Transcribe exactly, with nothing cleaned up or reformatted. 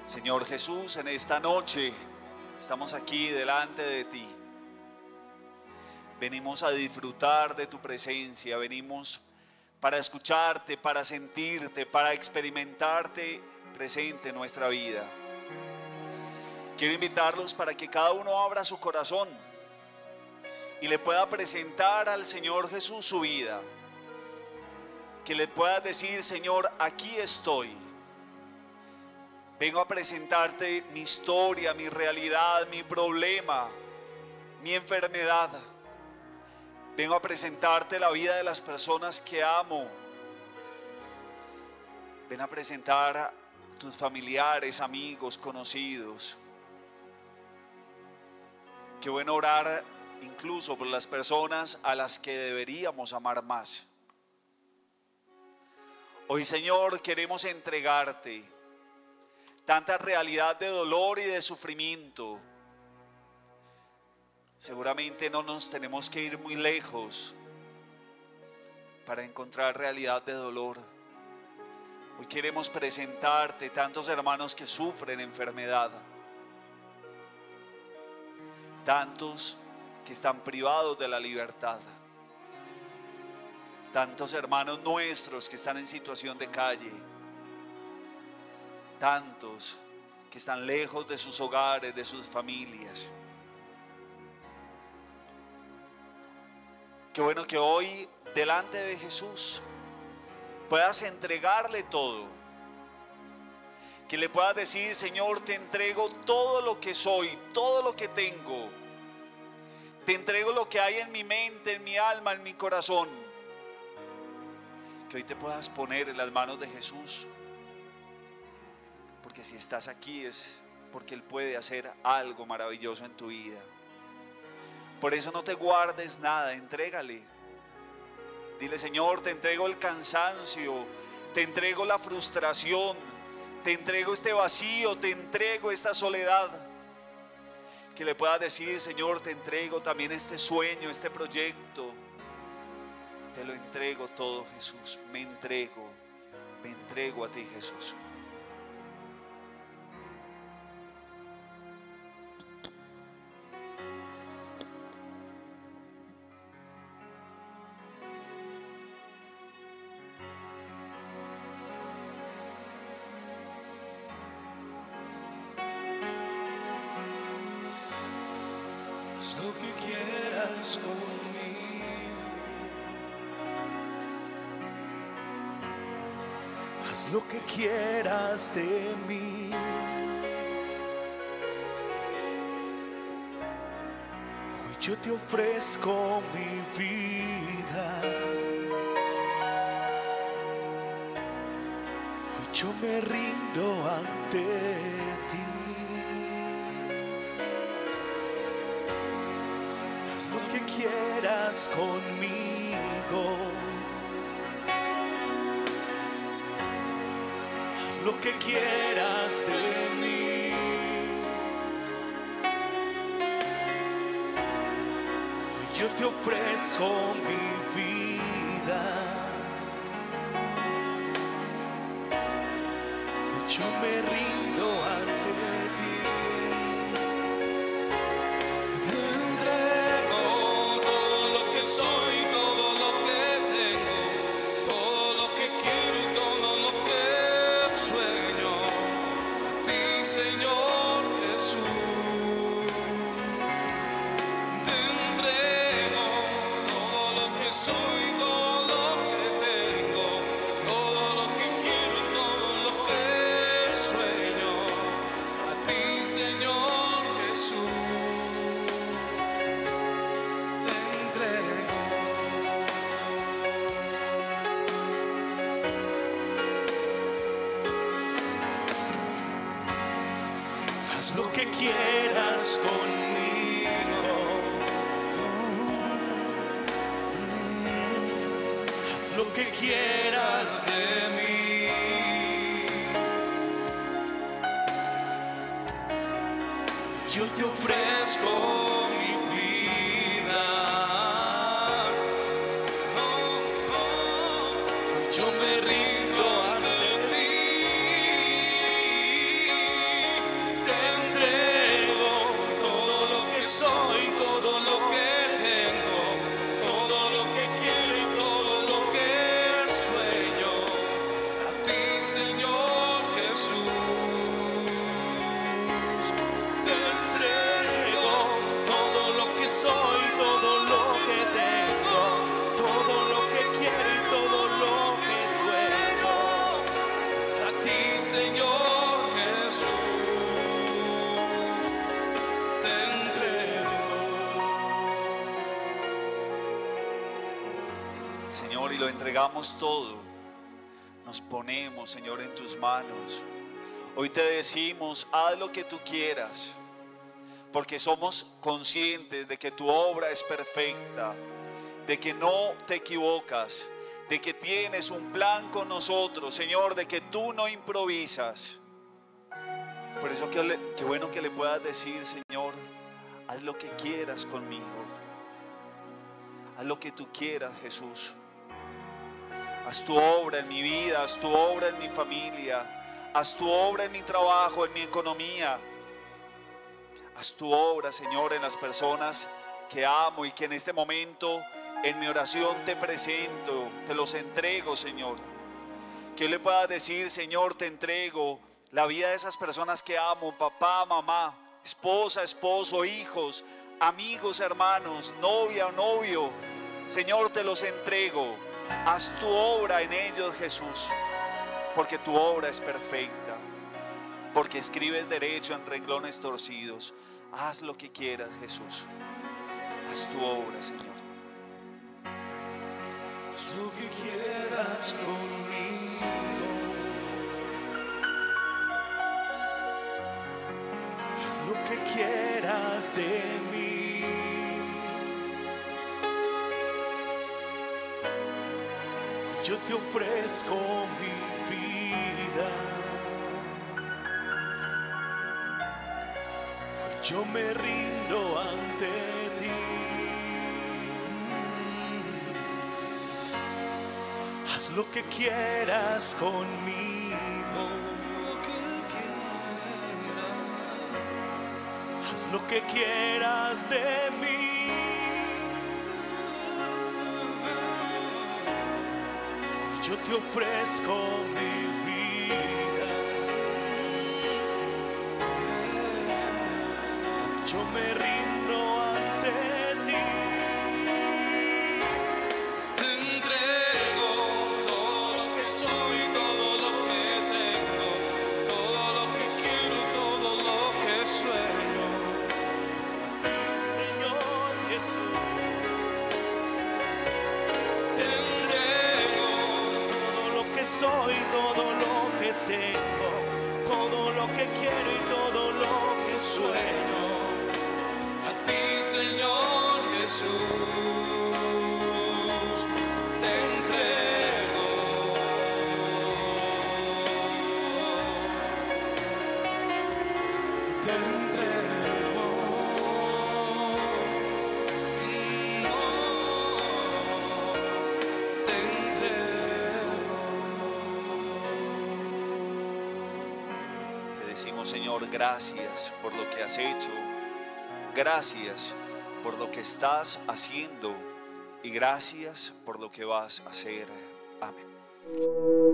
Señor Jesús, en esta noche estamos aquí delante de ti. Venimos a disfrutar de tu presencia, venimos para escucharte, para sentirte, para experimentarte presente en nuestra vida. Quiero invitarlos para que cada uno abra su corazón y le pueda presentar al Señor Jesús su vida. Que le puedas decir: Señor, aquí estoy. Vengo a presentarte mi historia, mi realidad, mi problema, mi enfermedad. Vengo a presentarte la vida de las personas que amo. Ven a presentar a tus familiares, amigos, conocidos. Qué bueno orar incluso por las personas a las que deberíamos amar más. Hoy, Señor, queremos entregarte tanta realidad de dolor y de sufrimiento. Seguramente no nos tenemos que ir muy lejos para encontrar realidad de dolor. Hoy queremos presentarte tantos hermanos que sufren enfermedad, tantos que están privados de la libertad, tantos hermanos nuestros que están en situación de calle, tantos que están lejos de sus hogares, de sus familias. Qué bueno que hoy delante de Jesús puedas entregarle todo, que le puedas decir: Señor, te entrego todo lo que soy, todo lo que tengo, te entrego lo que hay en mi mente, en mi alma, en mi corazón. Que hoy te puedas poner en las manos de Jesús, porque si estás aquí es porque Él puede hacer algo maravilloso en tu vida. Por eso no te guardes nada, entrégale. Dile: Señor, te entrego el cansancio, te entrego la frustración, te entrego este vacío, te entrego esta soledad. Que le puedas decir: Señor, te entrego también este sueño, este proyecto. Te lo entrego todo, Jesús. Me entrego, me entrego a ti, Jesús. Haz lo que quieras conmigo. Haz lo que quieras de mí. Hoy yo te ofrezco mi vida. Hoy yo me rindo ante ti. Lo que quieras conmigo, haz lo que quieras de mí. Hoy yo te ofrezco mi vida. Hoy yo me rindo ante ti. Soy todo lo que tengo, todo lo que quiero y todo lo que sueño. A ti, Señor Jesús, te entrego todo lo que soy, todo lo que tengo, todo lo que quiero y todo lo que sueño. A ti, Señor Jesús. Haz lo que quieras conmigo. Haz lo que quieras de mí. Yo te ofrezco mi vida. Oh, oh, yo me rindo ante ti. y lo entregamos todo. Nos ponemos, Señor, en tus manos. Hoy te decimos, haz lo que tú quieras, porque somos conscientes de que tu obra es perfecta, de que no te equivocas, de que tienes un plan con nosotros, Señor, de que tú no improvisas. Por eso qué, qué bueno que le puedas decir, Señor, haz lo que quieras conmigo. Haz lo que tú quieras, Jesús. Haz tu obra en mi vida, haz tu obra en mi familia, haz tu obra en mi trabajo, en mi economía. Haz tu obra, Señor, en las personas que amo y que en este momento en mi oración te presento, te los entrego, Señor. Que yo le pueda decir, Señor, te entrego la vida de esas personas que amo, papá, mamá, esposa, esposo, hijos, amigos, hermanos, novia o novio. Señor, te los entrego. Haz tu obra en ellos, Jesús, porque tu obra es perfecta, porque escribes derecho en renglones torcidos. Haz lo que quieras, Jesús. Haz tu obra, Señor. Haz lo que quieras conmigo. Haz lo que quieras de mí. Yo te ofrezco mi vida. Yo me rindo ante ti. Haz lo que quieras conmigo. Haz lo que quieras de mí. Yo te ofrezco mi vida. Yo me rindo ante ti. Te entrego todo lo que soy, todo lo que tengo, todo lo que quiero y todo lo que sueño. Señor Jesús. Soy todo lo que tengo, todo lo que quiero y todo lo que sueño. A ti, Señor Jesús, te entrego. Te entrego. No, te entrego. Decimos, Señor, gracias por lo que has hecho, gracias por lo que estás haciendo y gracias por lo que vas a hacer. Amén.